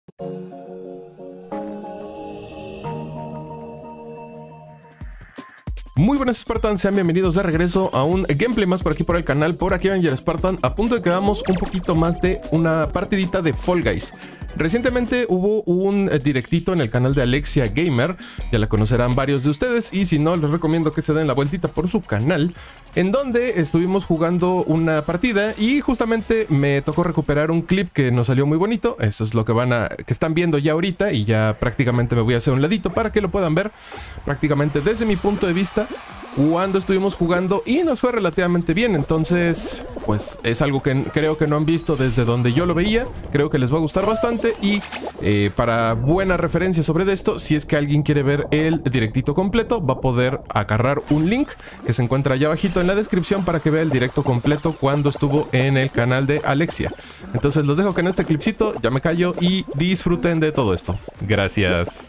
Muy buenas Spartans, sean bienvenidos de regreso a un gameplay más por aquí por el canal, por aquí Avenger Spartan, a punto de que hagamos un poquito más de una partidita de Fall Guys. Recientemente hubo un directito en el canal de Alexia Gamer, ya la conocerán varios de ustedes, y si no, les recomiendo que se den la vueltita por su canal, en donde estuvimos jugando una partida y justamente me tocó recuperar un clip que nos salió muy bonito. Eso es lo que están viendo ya ahorita, y ya prácticamente me voy a hacer un ladito para que lo puedan ver prácticamente desde mi punto de vista cuando estuvimos jugando y nos fue relativamente bien. Entonces pues es algo que creo que no han visto desde donde yo lo veía. Creo que les va a gustar bastante, y para buena referencia sobre esto, si es que alguien quiere ver el directito completo, va a poder agarrar un link que se encuentra allá abajito en la descripción para que vea el directo completo cuando estuvo en el canal de Alexia. Entonces los dejo con este clipcito, ya me callo y disfruten de todo esto. Gracias.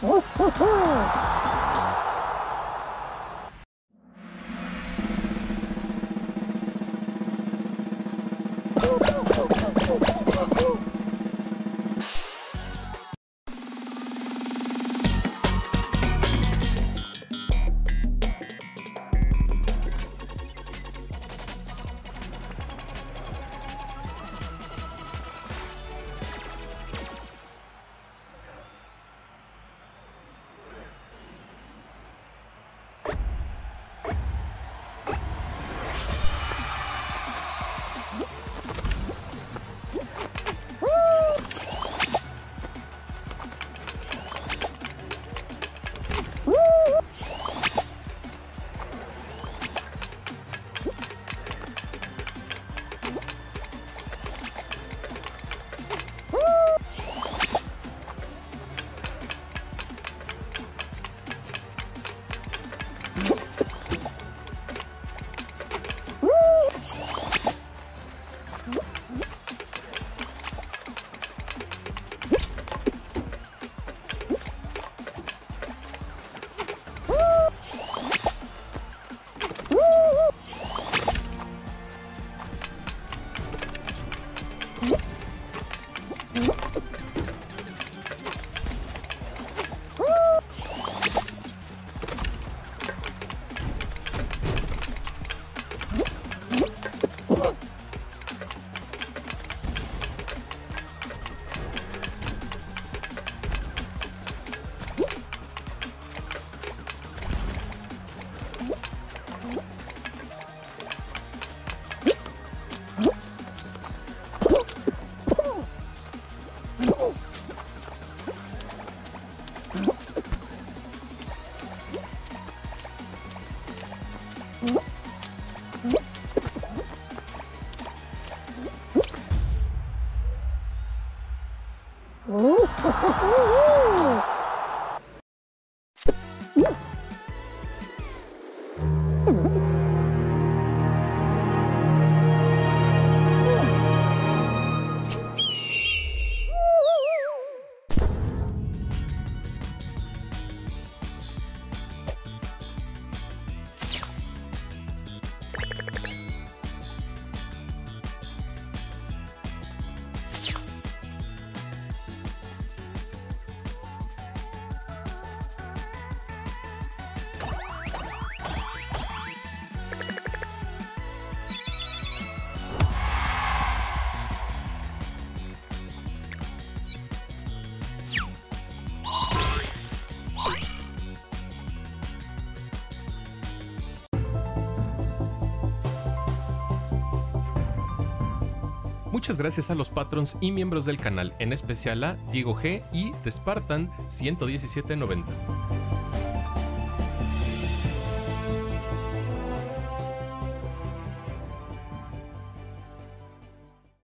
Muchas gracias a los patrons y miembros del canal, en especial a Diego G y The Spartan 11790.